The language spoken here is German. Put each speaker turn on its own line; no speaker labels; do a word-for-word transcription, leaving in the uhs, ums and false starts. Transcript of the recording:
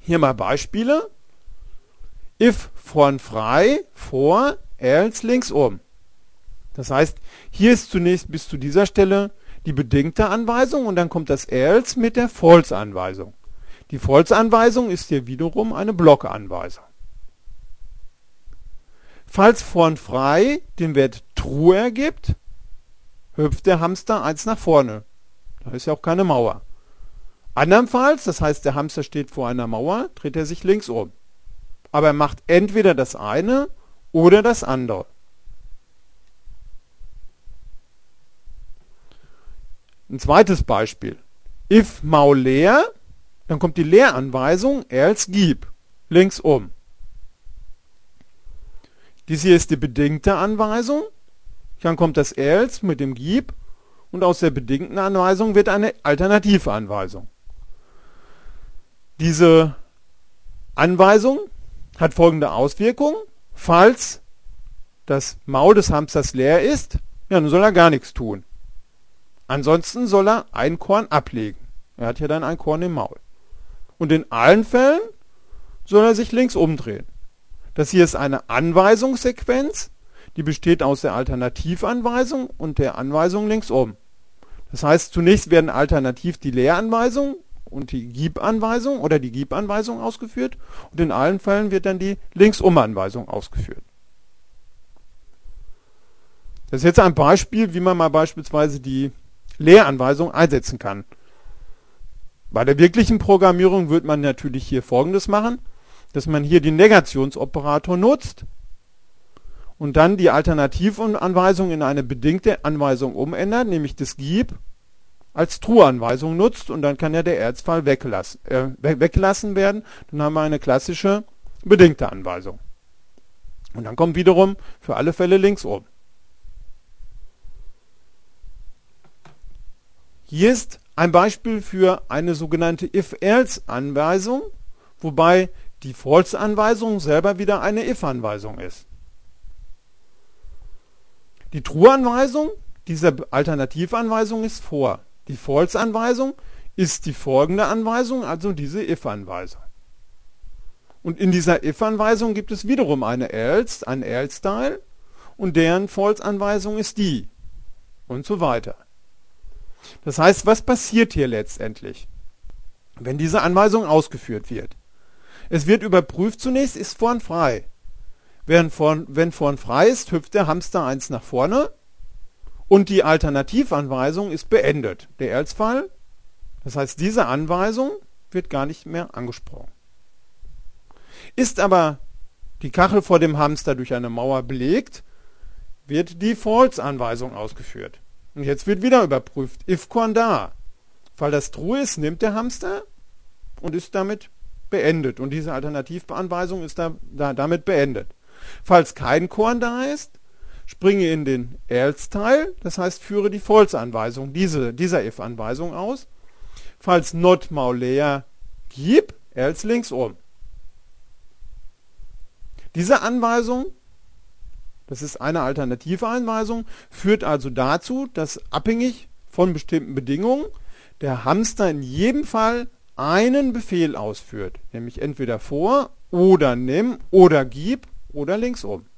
Hier mal Beispiele. If vorn frei, vor, else links um. Das heißt, hier ist zunächst bis zu dieser Stelle die bedingte Anweisung und dann kommt das else mit der False-Anweisung. Die False-Anweisung ist hier wiederum eine Blockanweisung. Falls vorn frei den Wert true ergibt, hüpft der Hamster eins nach vorne. Da ist ja auch keine Mauer. Andernfalls, das heißt der Hamster steht vor einer Mauer, dreht er sich links um. Aber er macht entweder das eine oder das andere. Ein zweites Beispiel. If Maul leer, dann kommt die Leeranweisung else gib, links um. Dies hier ist die bedingte Anweisung. Dann kommt das else mit dem gib und aus der bedingten Anweisung wird eine alternative Anweisung. Diese Anweisung hat folgende Auswirkung. Falls das Maul des Hamsters leer ist, ja, dann soll er gar nichts tun. Ansonsten soll er ein Korn ablegen. Er hat ja dann ein Korn im Maul. Und in allen Fällen soll er sich links umdrehen. Das hier ist eine Anweisungssequenz, die besteht aus der Alternativanweisung und der Anweisung links um. Das heißt, zunächst werden alternativ die Leeranweisung und die Gib-Anweisung oder die Gib-Anweisung ausgeführt und in allen Fällen wird dann die Links-Um-Anweisung ausgeführt. Das ist jetzt ein Beispiel, wie man mal beispielsweise die Leeranweisung einsetzen kann. Bei der wirklichen Programmierung wird man natürlich hier Folgendes machen, dass man hier den Negationsoperator nutzt und dann die Alternativanweisung in eine bedingte Anweisung umändert, nämlich das Gib als True-Anweisung nutzt und dann kann ja der Erzfall weggelassen, äh, weggelassen werden. Dann haben wir eine klassische bedingte Anweisung. Und dann kommt wiederum für alle Fälle links um. Hier ist ein Beispiel für eine sogenannte If-Else-Anweisung, wobei die False-Anweisung selber wieder eine If-Anweisung ist. Die True-Anweisung dieser Alternativanweisung ist vor. Die False-Anweisung ist die folgende Anweisung, also diese If-Anweisung. Und in dieser If-Anweisung gibt es wiederum eine Else, einen Else-Teil und deren False-Anweisung ist die und so weiter. Das heißt, was passiert hier letztendlich, wenn diese Anweisung ausgeführt wird? Es wird überprüft zunächst, ist vorn frei. Wenn vorn, wenn vorn frei ist, hüpft der Hamster eins nach vorne und die Alternativanweisung ist beendet. Der Else-Fall, das heißt, diese Anweisung wird gar nicht mehr angesprochen. Ist aber die Kachel vor dem Hamster durch eine Mauer belegt, wird die False-Anweisung ausgeführt. Und jetzt wird wieder überprüft, if Korn da. Weil das true ist, nimmt der Hamster und ist damit beendet. Und diese Alternativanweisung ist da, da, damit beendet. Falls kein Korn da ist, springe in den Else-Teil, das heißt, führe die False-Anweisung diese, dieser if-Anweisung aus. Falls not Maul leer gib, else links um. Diese Anweisung, das ist eine alternative Anweisung, führt also dazu, dass abhängig von bestimmten Bedingungen der Hamster in jedem Fall einen Befehl ausführt, nämlich entweder vor oder nimm oder gib oder links um.